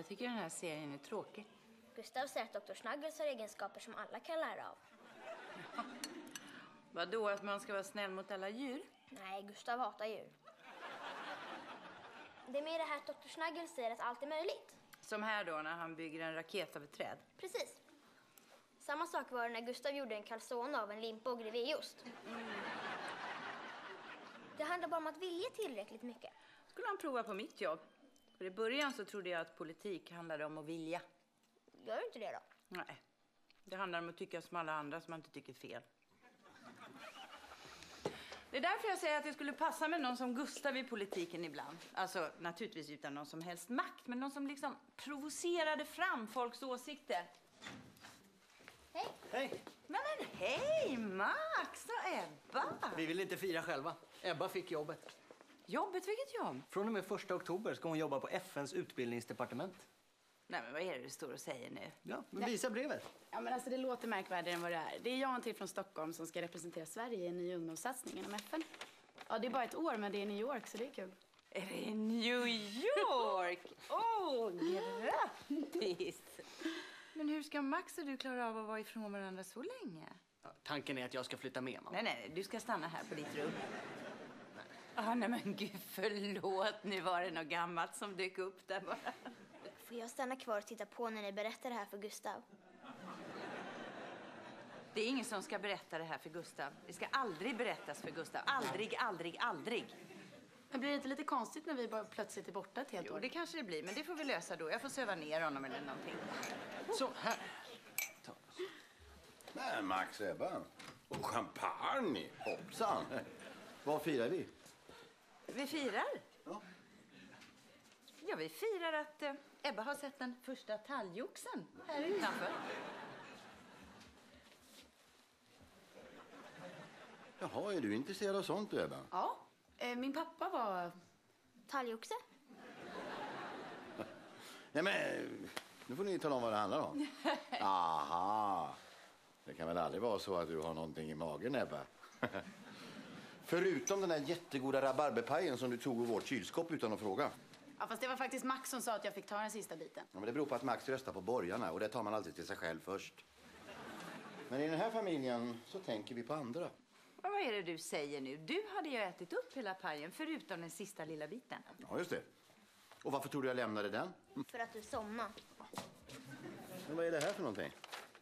Jag tycker den här serien är tråkig. Gustav säger att Dr. Snuggles har egenskaper som alla kan lära av. Vadå, att man ska vara snäll mot alla djur? Nej, Gustav hatar djur. Det är mer det här att Dr. Snuggles säger att allt är möjligt. Som här då, när han bygger en raket av ett träd. Precis. Samma sak var det när Gustav gjorde en calzone av en limpa och grevéost. Det handlar bara om att vilja tillräckligt mycket. Skulle han prova på mitt jobb? För i början så trodde jag att politik handlade om att vilja. Gör inte det då? Nej, det handlar om att tycka som alla andra som man inte tycker fel. Det är därför jag säger att det skulle passa med någon som Gustav i politiken ibland. Alltså naturligtvis utan någon som helst makt, men någon som liksom provocerade fram folks åsikter. Hej! Hej! Men hej, Max och Ebba! Vi vill inte fira själva. Ebba fick jobbet. Jobbet? Vilket jobb? Från och med 1 oktober ska hon jobba på FNs utbildningsdepartement. Nej, men vad är det du står och säger nu? Ja, men visa brevet. Ja, men alltså, det låter märkvärdigare än vad det är. Det är jag och en till från Stockholm som ska representera Sverige i en ny ungdomssatsning inom FN. Ja, det är bara ett år, men det är i New York, så det är kul. Är det i New York? Grattis! Men hur ska Max och du klara av att vara ifrån varandra så länge? Ja, tanken är att jag ska flytta med, mamma. Nej, du ska stanna här på ditt rum. Nej men gud, förlåt. Nu var det något gammalt som dök upp där bara. Får jag stanna kvar och titta på när ni berättar det här för Gustav? Det är ingen som ska berätta det här för Gustav. Det ska aldrig berättas för Gustav. Aldrig, aldrig, aldrig. Men blir det inte lite konstigt när vi bara plötsligt är borta ett helt år? Jo, det kanske det blir, men det får vi lösa då. Jag får söva ner honom eller någonting. Så, här. Men Max, Ebba. Och champagne. Hoppsan. Vad firar vi? Vi firar? Ja. Ja, vi firar att Ebba har sett den första talgoxen här utanför. Jaha, är du intresserad av sånt, Ebba? Ja, min pappa var... Talgoxe? Nej, men nu får ni tala om vad det handlar om. Aha. Det kan väl aldrig vara så att du har någonting i magen, Ebba? Förutom den där jättegoda rabarberpajen som du tog ur vårt kylskåp utan att fråga. Ja, fast det var faktiskt Max som sa att jag fick ta den sista biten. Ja, men det beror på att Max röstar på borgarna och det tar man alltid till sig själv först. Men i den här familjen så tänker vi på andra. Vad är det du säger nu? Du hade ju ätit upp hela pajen förutom den sista lilla biten. Ja, just det. Och varför tror du jag lämnade den? För att du somnade. Men vad är det här för någonting?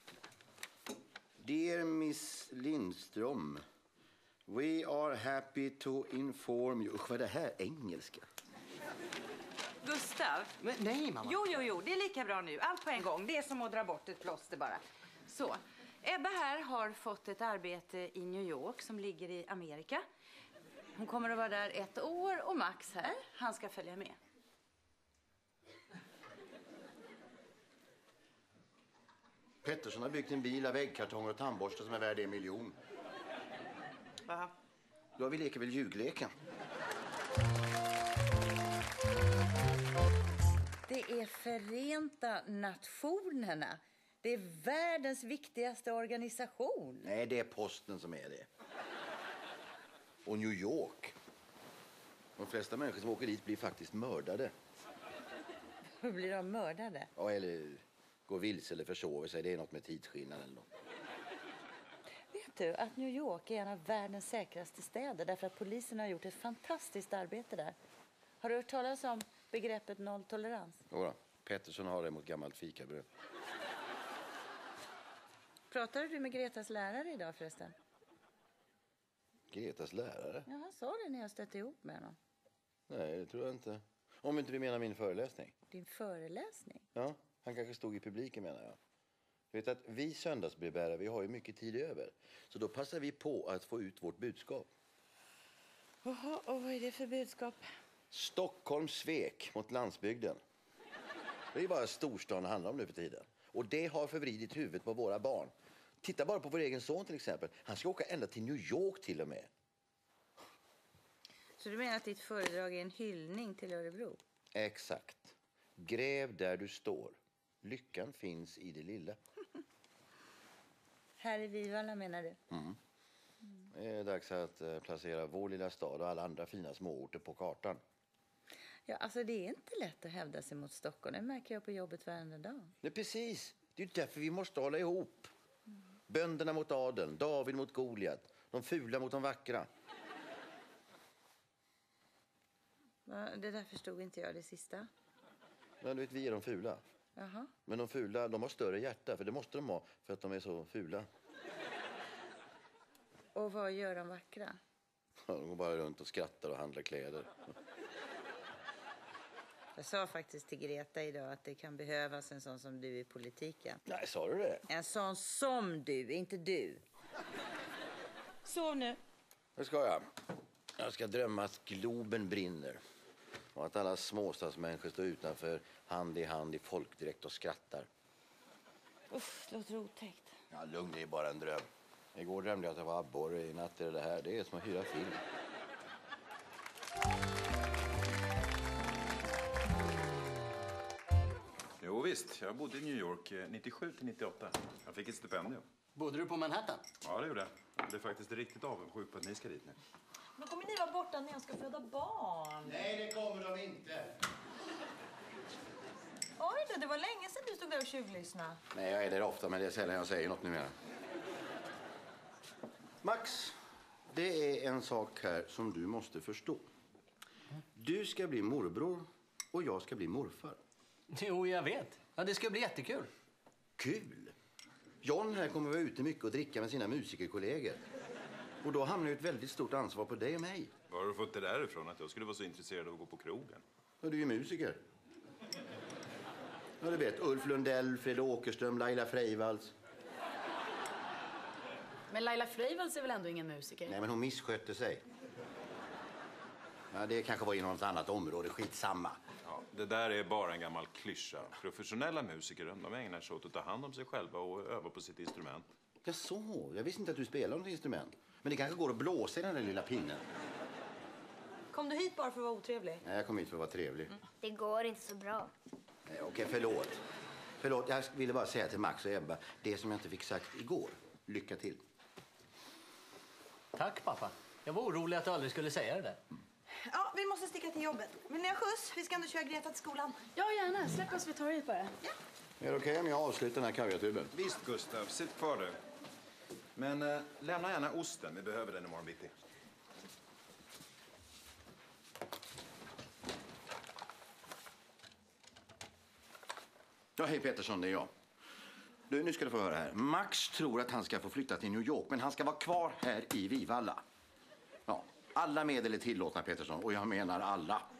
Dear Miss Lindström, we are happy to inform you. Usch, vad är det här? Engelska? Gustav? Men, nej, mamma. Jo, det är lika bra nu. Allt på en gång. Det är som att dra bort ett plåster bara. Så, Ebba här har fått ett arbete i New York som ligger i Amerika. Hon kommer att vara där 1 år och Max här, han ska följa med. Pettersson har byggt en bil av väggkartonger och tandborstar som är värd 1 miljon. Va? Då vi leker väl ljugleken. Det är Förenta Nationerna. Det är världens viktigaste organisation. Nej, det är posten som är det. Och New York. De flesta människor som åker dit blir faktiskt mördade. Hur blir de mördade? Ja, eller går vilse eller försover sig. Det är något med tidsskillnad eller något. Vet du att New York är en av världens säkraste städer därför att polisen har gjort ett fantastiskt arbete där. Har du hört talas om begreppet nolltolerans? Jodå, Pettersson har det mot gammalt fikabröd. Pratade du med Gretas lärare idag förresten? Gretas lärare? Ja, han sa det när jag stötte ihop med honom. Nej, det tror jag inte. Om inte du menar min föreläsning. Din föreläsning? Ja, han kanske stod i publiken menar jag. Du vet att vi söndagsbrevbärare, vi har ju mycket tid över. Så då passar vi på att få ut vårt budskap. Jaha, och vad är det för budskap? Stockholms svek mot landsbygden. Det är bara storstan det handlar om nu för tiden. Och det har förvridit huvudet på våra barn. Titta bara på vår egen son till exempel. Han ska åka ända till New York till och med. Så du menar att ditt föredrag är en hyllning till Örebro? Exakt. Gräv där du står. Lyckan finns i det lilla. Här i Vivalla menar du? Det är dags att placera vår lilla stad och alla andra fina småorter på kartan. Ja, alltså det är inte lätt att hävda sig mot Stockholm. Det märker jag på jobbet varenda dag. Det är precis. Det är ju därför vi måste hålla ihop. Bönderna mot adeln, David mot Goliat, de fula mot de vackra. Det där förstod inte jag, det sista. Men du vet, vi är de fula. Jaha. Men de fula, de har större hjärta, för det måste de ha för att de är så fula. Och vad gör de vackra? De går bara runt och skrattar och handlar kläder. Jag sa faktiskt till Greta idag att det kan behövas en sån som du i politiken. Nej, sa du det? En sån som du, inte du. Sov nu. Det ska jag. Jag ska drömma att Globen brinner. Och att alla småstadsmänniskor står utanför hand i folkdräkt och skrattar. Uff, det låter otäckt. Ja, lugn, det är bara en dröm. Igår drömde jag att jag var abborre, i natt är det här. Det är som att hyra film. Jo visst, jag bodde i New York 97 till 98. Jag fick ett stipendium. Bodde du på Manhattan? Ja, det gjorde jag. Jag blev faktiskt riktigt avundsjuk på att ni ska dit nu. Men kommer ni vara borta när jag ska föda barn? Nej, det kommer de inte. Oj då, det var länge sedan du stod där och tjuvlyssnade. Nej, jag är där ofta, men det är sällan jag säger något numera. Max, det är en sak här som du måste förstå. Du ska bli morbror och jag ska bli morfar. Jo, jag vet. Ja, det ska bli jättekul. Kul! John här kommer vara ute mycket och dricka med sina musikerkollegor. Och då hamnar ju ett väldigt stort ansvar på dig och mig. Var har du fått det där ifrån att jag skulle vara så intresserad av att gå på krogen? Och du är ju musiker. Ja, du vet, Ulf Lundell, Fred Åkerström, Laila Freivalds. Men Laila Freivalds är väl ändå ingen musiker? Nej, men hon misskötte sig. Ja, det kanske var inom något annat område, skitsamma. Ja, det där är bara en gammal klyscha. Professionella musiker, de ägnar sig åt att ta hand om sig själva och öva på sitt instrument. Ja, så. Jag visste inte att du spelar något instrument. Men det kanske går att blåsa i den där lilla pinnen. Kom du hit bara för att vara otrevlig? Nej, jag kom hit för att vara trevlig. Det går inte så bra. Nej, okej, förlåt. Förlåt, jag ville bara säga till Max och Ebba det som jag inte fick sagt igår. Lycka till. Tack, pappa. Jag var orolig att du aldrig skulle säga det där. Ja, vi måste sticka till jobbet. Men ni har skjuts. Vi ska ändå köra Greta till skolan. Ja, gärna. Släpp oss vid torget bara. Är det okej om jag avslutar den här kaviartuben? Visst, Gustav. Sitt kvar du. Men lämna gärna osten. Vi behöver den imorgon bitti. Ja, hej Pettersson, det är jag. Du, nu ska du få höra här. Max tror att han ska få flytta till New York, men han ska vara kvar här i Vivalla. Ja, alla medel är tillåtna, Pettersson, och jag menar alla.